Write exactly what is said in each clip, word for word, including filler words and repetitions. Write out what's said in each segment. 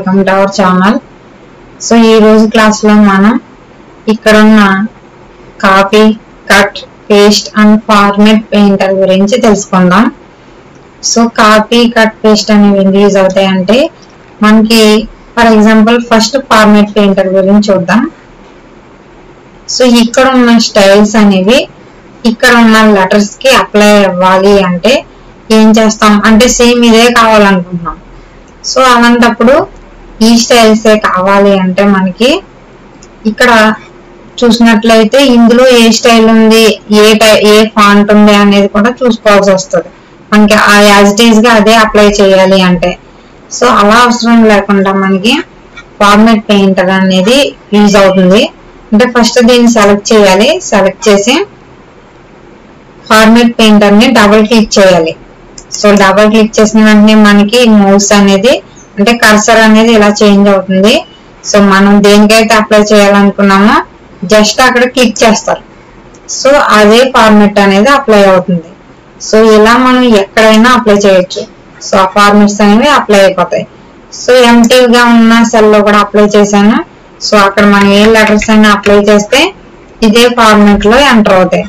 Welcome to our channel. So ఈ రోజు class లో మనం ఇక్కడ ఉన్న copy, cut, paste and format painter గురించి తెలుసుకుందాం. సో కాపీ, కట్, పేస్ట్ అనేవి ఎందుకు యూజ్ అవుతాయి అంటే మనకి for example first format painter గురించి చూద్దాం. సో ఇక్కడ ఉన్న స్టైల్స్ అనేవి ఇక్కడ ఉన్న లెటర్స్ కి అప్లై అవ్వాలి అంటే ఏం చేస్తాం అంటే సేమ్ ఇదే కావాలనుకుంటున్నాం. సో అలాంటప్పుడు ఈ స్టైల్స్ కావాలి అంటే మనకి ఇక్కడ చూసినట్లయితే ఇందులో ఏ స్టైల్ ఉంది, ఏ టై ఏ ఫాంట్ ఉంది అనేది కూడా చూసుకోవాల్సి వస్తుంది మనకి. ఆ యాజ్ ఇట్ ఈజ్ గా అదే అప్లై చేయాలి అంటే. సో అలా అవసరం లేకుండా మనకి ఫార్మాట్ పెయింటర్ అనేది యూజ్ అవుతుంది. అంటే ఫస్ట్ దీన్ని సెలెక్ట్ చేయాలి. సెలెక్ట్ చేసి ఫార్మాట్ పెయింటర్ ని డబుల్ క్లిక్ చేయాలి. సో డబుల్ క్లిక్ చేసిన వెంటనే మనకి మౌస్ అనేది అంటే కర్సర్ అనేది ఇలా చేంజ్ అవుతుంది. సో మనం దేనికైతే అప్లై చేయాలనుకున్నామో జస్ట్ అక్కడ క్లిక్ చేస్తారు. సో అదే ఫార్మాట్ అనేది అప్లై అవుతుంది. సో ఇలా మనం ఎక్కడైనా అప్లై చేయొచ్చు. సో ఆ ఫార్మాట్స్ అనేవి అప్లై అయిపోతాయి. సో ఎంటీగా ఉన్న సెల్ లో కూడా అప్లై చేశాను. సో అక్కడ మనం ఏ లెటర్స్ అయినా అప్లై చేస్తే ఇదే ఫార్మాట్ లో ఎంటర్ అవుతాయి.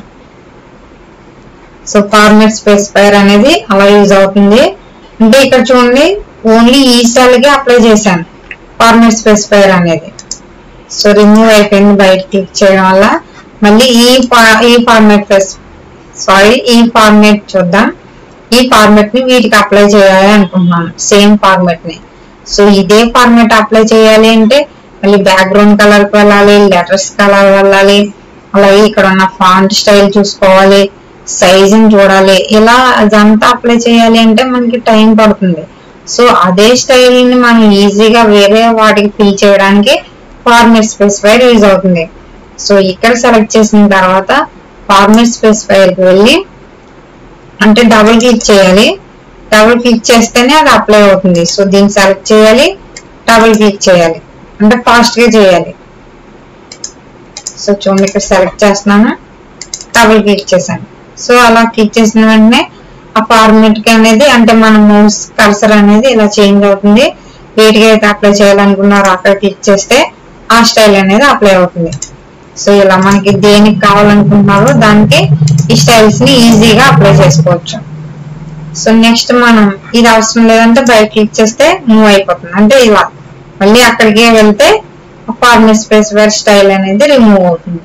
సో ఫార్మాట్ స్పెసిఫైర్ అనేది అలా యూజ్ అవుతుంది. అంటే ఇక్కడ చూడండి ఓన్లీ ఈ సెల్ కి అప్లై చేశాను ఫార్మాట్ స్పెసిఫైర్ అనేది. సో రిమూవ్ అయిపోయింది బయట క్లిక్ చేయడం వల్ల. మళ్ళీ ఈ ఈ ఫార్మాట్ సారీ ఈ ఫార్మాట్ చూద్దాం. ఈ ఫార్మాట్ ని వీటికి అప్లై చేయాలి అనుకుంటున్నాను, సేమ్ ఫార్మాట్ ని. సో ఇదే ఫార్మాట్ అప్లై చేయాలి అంటే మళ్ళీ బ్యాక్గ్రౌండ్ కలర్ కి వెళ్ళాలి, లెటర్స్ కలర్ వెళ్ళాలి, అలాగే ఇక్కడ ఉన్న ఫాంట్ స్టైల్ చూసుకోవాలి, సైజుని చూడాలి. ఇలా అదంతా అప్లై చేయాలి అంటే మనకి టైం పడుతుంది. సో అదే స్టైల్ ని మనం ఈజీగా వేరే వాటికి ఫిల్ చేయడానికి ఫార్మాట్ స్పెసిఫైర్ యూజ్ అవుతుంది. సో ఇక్కడ సెలెక్ట్ చేసిన తర్వాత ఫార్మాట్ స్పెసిఫైర్ కి వెళ్ళి అంటే డబుల్ క్లిక్ చేయాలి. డబుల్ క్లిక్ చేస్తేనే అది అప్లై అవుతుంది. సో దీన్ని సెలెక్ట్ చేయాలి, డబుల్ క్లిక్ చేయాలి, అంటే ఫాస్ట్ గా చేయాలి. సో చూడండి ఇక్కడ సెలెక్ట్ చేస్తున్నాను, డబుల్ క్లిక్ చేశాను. సో అలా క్లిక్ చేసిన వెంటనే ఆ ఫార్మాట్ కి అనేది అంటే మన మౌస్ కర్సర్ అనేది ఇలా చేంజ్ అవుతుంది. వీటికి అయితే అప్లై చేయాలనుకున్నారో అక్కడ క్లిక్ చేస్తే ఆ స్టైల్ అనేది అప్లై అవుతుంది. సో ఇలా మనకి దేనికి కావాలనుకుంటున్నారో దానికి ఈ స్టైల్స్ ని ఈజీగా అప్లై చేసుకోవచ్చు. సో నెక్స్ట్ మనం ఇది అవసరం లేదంటే బయట క్లిక్ చేస్తే మూవ్ అయిపోతుంది. అంటే ఇలా మళ్ళీ అక్కడికి వెళ్తే ఫార్మాట్ స్పెసిఫైర్ స్టైల్ అనేది రిమూవ్ అవుతుంది.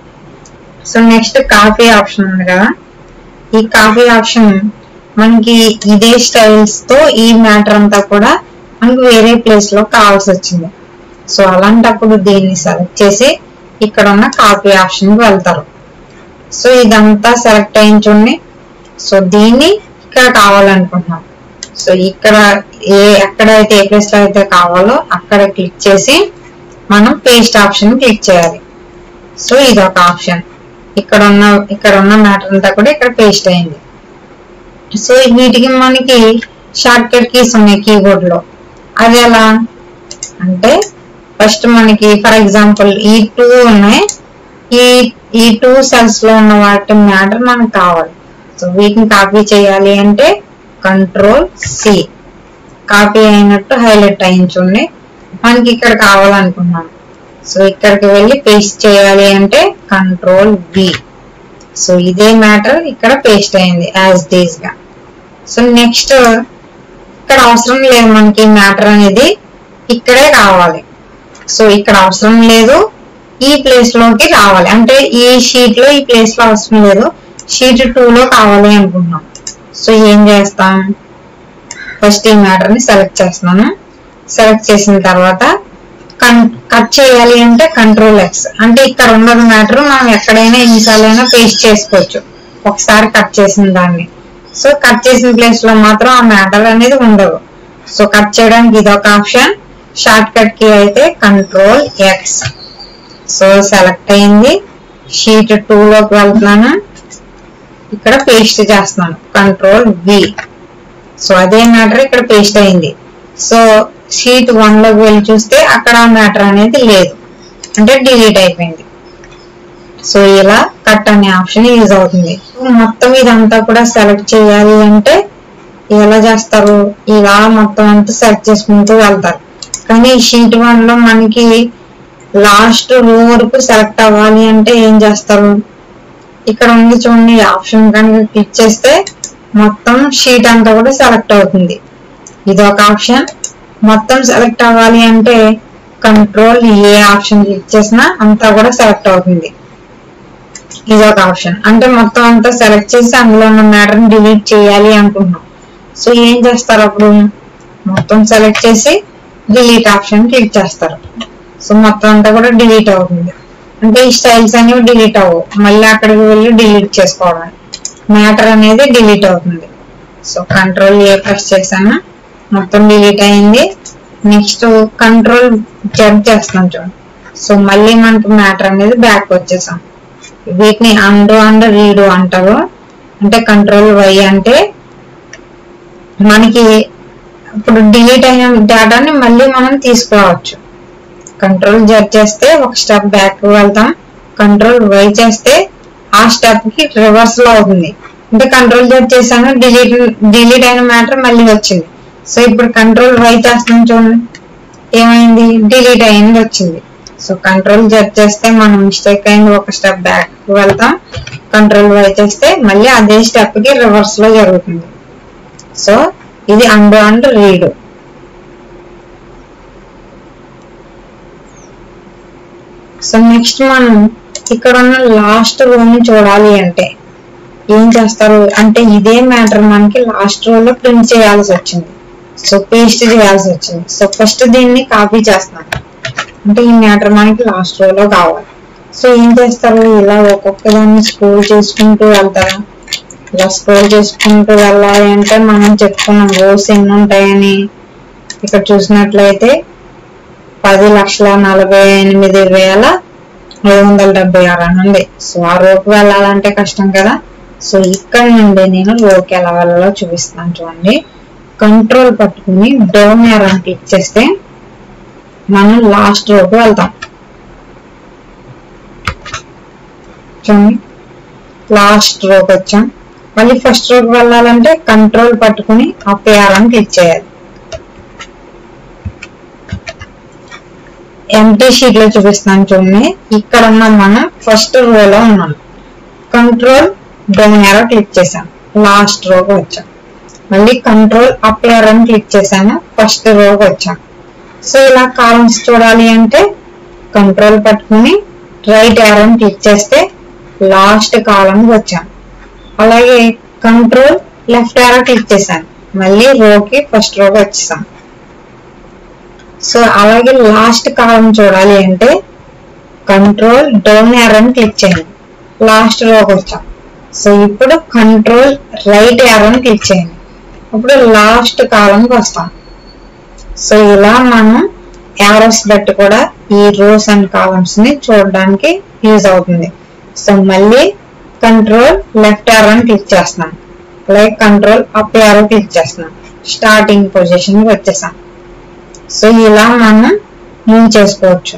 సో నెక్స్ట్ కాపీ ఆప్షన్ ఉంది కదా, ఈ కాపీ ఆప్షన్ మనకి ఇదే స్టైల్స్ తో ఈ మ్యాటర్ అంతా కూడా మనకి వేరే ప్లేస్ లో కావాల్సి వచ్చింది. సో అలాంటప్పుడు దీన్ని సెలెక్ట్ చేసి ఇక్కడ ఉన్న కాపీ ఆప్షన్ కి వెళ్తారు. సో ఇదంతా సెలెక్ట్ అయ్యి చూడండి. సో దీన్ని ఇక్కడ కావాలనుకుంటున్నాం. సో ఇక్కడ ఏ ఎక్కడైతే ఏ ప్లేస్ లో అయితే కావాలో అక్కడ క్లిక్ చేసి మనం పేస్ట్ ఆప్షన్ క్లిక్ చేయాలి. సో ఇది ఒక ఆప్షన్. ఇక్కడ ఉన్న ఇక్కడ ఉన్న మ్యాటర్ అంతా కూడా ఇక్కడ పేస్ట్ అయింది. సో వీటికి మనకి షార్ట్ కట్ కీస్ ఉన్నాయి కీబోర్డ్ లో. అది ఎలా అంటే ఫస్ట్ మనకి ఫర్ ఎగ్జాంపుల్ ఈ టూ ఉన్నాయి. ఈ ఈ టూ సెల్స్ లో ఉన్న వాటి మ్యాటర్ మనకు కావాలి. సో వీటిని కాపీ చేయాలి అంటే కంట్రోల్ సి, కాపీ అయినట్టు హైలైట్ అయించుండి మనకి ఇక్కడ కావాలనుకున్నాం. సో ఇక్కడికి వెళ్ళి పేస్ట్ చేయాలి అంటే కంట్రోల్ వి. సో ఇదే మ్యాటర్ ఇక్కడ పేస్ట్ అయింది యాజ్ ఇట్ ఈజ్ గా. సో నెక్స్ట్ ఇక్కడ అవసరం లేదు మనకి మ్యాటర్ అనేది ఇక్కడే కావాలి. సో ఇక్కడ అవసరం లేదు, ఈ ప్లేస్ లోకి రావాలి. అంటే ఈ షీట్ లో ఈ ప్లేస్ లో అవసరం లేదు, షీట్ టూ లో కావాలి అనుకుంటున్నాం. సో ఏం చేస్తాం, ఫస్ట్ ఈ మ్యాటర్ ని సెలెక్ట్ చేస్తున్నాను. సెలెక్ట్ చేసిన తర్వాత కట్ చేయాలి అంటే కంట్రోల్ ఎక్స్. అంటే ఇక్కడ ఉన్నది మ్యాటర్ మనం ఎక్కడైనా ఎన్నిసార్లైనా పేస్ట్ చేసుకోవచ్చు ఒకసారి కట్ చేసిన దాన్ని. సో కట్ చేసిన ప్లేస్ లో మాత్రం ఆ మ్యాటర్ అనేది ఉండదు. సో కట్ చేయడానికి ఇది ఒక ఆప్షన్. షార్ట్ కట్ కి అయితే కంట్రోల్ ఎక్స్. సో సెలెక్ట్ అయింది. షీట్ టూ లోకి వెళ్తున్నాను, ఇక్కడ పేస్ట్ చేస్తున్నాను కంట్రోల్ వి. సో అదే మ్యాటర్ ఇక్కడ పేస్ట్ అయింది. సో షీట్ వన్ లోకి వెళ్ళి చూస్తే అక్కడ మ్యాటర్ అనేది లేదు, అంటే డిలీట్ అయిపోయింది. సో ఇలా కట్ అనే ఆప్షన్ యూజ్ అవుతుంది. మొత్తం ఇదంతా కూడా సెలెక్ట్ చేయాలి అంటే ఎలా చేస్తారు, ఇలా మొత్తం అంతా సెలెక్ట్ చేసుకుంటూ వెళ్తారు. కానీ షీట్ వన్ లో మనకి లాస్ట్ రో వరకు సెలెక్ట్ అవ్వాలి అంటే ఏం చేస్తారు, ఇక్కడ ఉంది చూడండి ఆప్షన్ కనుక క్లిక్ చేస్తే మొత్తం షీట్ అంతా కూడా సెలెక్ట్ అవుతుంది. ఇది ఒక ఆప్షన్. మొత్తం సెలెక్ట్ అవ్వాలి అంటే కంట్రోల్ ఏ ఆప్షన్ క్లిక్ చేసినా అంతా కూడా సెలెక్ట్ అవుతుంది. ఇది ఒక ఆప్షన్. అంటే మొత్తం అంతా సెలెక్ట్ చేసి అందులో ఉన్న మ్యాటర్ ని డిలీట్ చేయాలి అనుకుంటున్నాం. సో ఏం చేస్తారు, అప్పుడు మొత్తం సెలెక్ట్ చేసి డిలీట్ ఆప్షన్ క్లిక్ చేస్తారు. సో మొత్తం అంతా కూడా డిలీట్ అవుతుంది. అంటే ఈ స్టైల్స్ అనేవి డిలీట్ అవ్వవు, మళ్ళీ అక్కడికి వెళ్ళి డిలీట్ చేసుకోవడం, మ్యాటర్ అనేది డిలీట్ అవుతుంది. సో కంట్రోల్ ఏ ప్రెస్ చేశాను, మొత్తం డిలీట్ అయింది. నెక్స్ట్ కంట్రోల్ జెడ్ చేస్తాం చూడండి. సో మళ్ళీ మనకి మ్యాటర్ అనేది బ్యాక్ వచ్చేసాం. వీటిని అండు అండ్ రీడు అంటారు. అంటే కంట్రోల్ వై అంటే మనకి ఇప్పుడు డిలీట్ అయిన డేటాని మళ్ళీ మనం తీసుకోవచ్చు. కంట్రోల్ జెడ్ చేస్తే ఒక స్టెప్ బ్యాక్ వెళ్తాం, కంట్రోల్ వై చేస్తే ఆ స్టెప్ కి రివర్స్ లో అవుతుంది. అంటే కంట్రోల్ జెడ్ చేశాను, డిలీట్ డిలీట్ అయిన మ్యాటర్ మళ్ళీ వచ్చింది. సో ఇప్పుడు కంట్రోల్ వై చేస్తాం చూడండి, ఏమైంది, డిలీట్ అయింది వచ్చింది. సో కంట్రోల్ జెడ్ చేస్తే మనం మిస్టేక్ అయింది, ఒక స్టెప్ బ్యాక్ వెళ్తాం, కంట్రోల్ వై చేస్తే మళ్ళీ అదే స్టెప్ కి రివర్స్ లో జరుగుతుంది. సో ఇది undo and redo. So next మనం ఇక్కడ ఉన్న లాస్ట్ రోని చూడాలి అంటే ఏం చేస్తారు అంటే ఇదే మ్యాటర్ మనకి లాస్ట్ రోలో ప్రింట్ చేయాల్సి వచ్చింది. సో పేస్ట్ చేయాల్సి వచ్చింది. సో ఫస్ట్ దీన్ని కాపీ చేస్తాం, అంటే ఈ మ్యాటర్ మనకి లాస్ట్ రోలో కావాలి. సో ఏం చేస్తారు, ఇలా ఒక్కొక్క దాన్ని స్క్రోల్ చేసుకుంటూ వెళ్తారా. ఇలా స్క్రోల్ చేసుకుంటూ వెళ్ళాలి అంటే మనం చెప్పుకున్నాం రోస్ ఎన్ని ఉంటాయని. ఇక్కడ చూసినట్లయితే పది లక్షల నలభై ఎనిమిది వేల ఐదు వందల డెబ్బై ఆరు అని ఉంది. సో ఆ రోకి వెళ్ళాలంటే కష్టం కదా. సో ఇక్కడ నుండి నేను రోకి ఎలా వెళ్ళాలో చూపిస్తాను చూడండి. కంట్రోల్ పట్టుకుని డౌన్ యారో క్లిక్ చేస్తే మనం లాస్ట్ రోకి వెళ్తాం. చూడండి లాస్ట్ రోకి వచ్చాం. మళ్ళీ ఫస్ట్ రోకి వెళ్ళాలంటే కంట్రోల్ పట్టుకుని అప్ యారో క్లిక్ చేయాలి. ఎంటీ షీట్ లో చూపిస్తాను చూడండి. ఇక్కడ ఉన్న మనం ఫస్ట్ రోలో ఉన్నాం. కంట్రోల్ డౌన్ యారో క్లిక్ చేశాను, లాస్ట్ రోకి వచ్చాం. మళ్ళీ కంట్రోల్ అప్ యారో క్లిక్ చేశాను, ఫస్ట్ రోకి వచ్చాం. సో ఇలా కాలమ్స్ చూడాలి అంటే కంట్రోల్ పట్టుకుని రైట్ యారో క్లిక్ చేస్తే లాస్ట్ కాలమ్ వచ్చాం. అలాగే కంట్రోల్ లెఫ్ట్ యారో క్లిక్ చేశాను, మళ్ళీ రోకి ఫస్ట్ రోకి వచ్చేసాం. సో అలాగే లాస్ట్ కాలం చూడాలి అంటే కంట్రోల్ డౌన్ యారో క్లిక్ చేయండి, లాస్ట్ రోకి వచ్చాం. సో ఇప్పుడు కంట్రోల్ రైట్ యారో క్లిక్ చేయండి, ఇప్పుడు లాస్ట్ కాలంకి వస్తాం. సో ఇలా మనం యారోస్ బట్టి కూడా ఈ రోస్ అండ్ కాలమ్స్ ని చూడడానికి యూజ్ అవుతుంది. సో మళ్ళీ కంట్రోల్ లెఫ్ట్ యారో క్లిక్ చేస్తున్నాం, అలాగే కంట్రోల్ అప్ యారో క్లిక్ చేస్తున్నాం, స్టార్టింగ్ పొజిషన్ కి వచ్చేసాం. సో ఇలా మనం మూవ్ చేసుకోవచ్చు.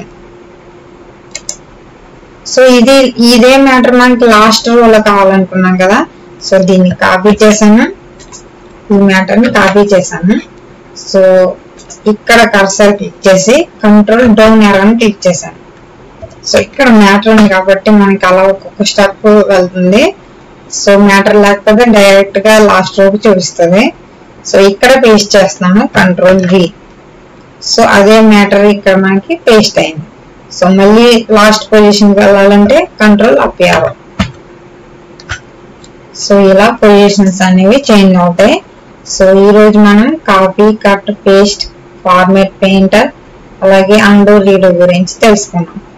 సో ఇది ఇదే మ్యాటర్ మనకి లాస్ట్ రోలో కావాలనుకున్నాం కదా. సో దీన్ని కాపీ చేశాను, ఈ మ్యాటర్ ని కాపీ చేశాను. సో ఇక్కడ కర్సర్ క్లిక్ చేసి కంట్రోల్ డౌన్ యారో క్లిక్ చేశాను. సో ఇక్కడ మ్యాటర్ ఉంది కాబట్టి మనకి అలా ఒక్కొక్క స్టెప్ వెళ్తుంది. సో మ్యాటర్ లేకపోతే డైరెక్ట్ గా లాస్ట్ రోకి చూపిస్తుంది. సో ఇక్కడ పేస్ట్ చేస్తున్నాను కంట్రోల్ వి. సో అదే మ్యాటర్ ఇక్కడ మనకి పేస్ట్ అయింది. సో మళ్ళీ లాస్ట్ పొజిషన్ వెళ్ళాలంటే కంట్రోల్ అప్ యారో. సో ఇలా పొజిషన్స్ అనేవి చేంజ్ అవుతాయి. సో ఈ రోజు మనం copy cut paste format painter అలాగే అండు రీడు గురించి తెలుసుకున్నాం.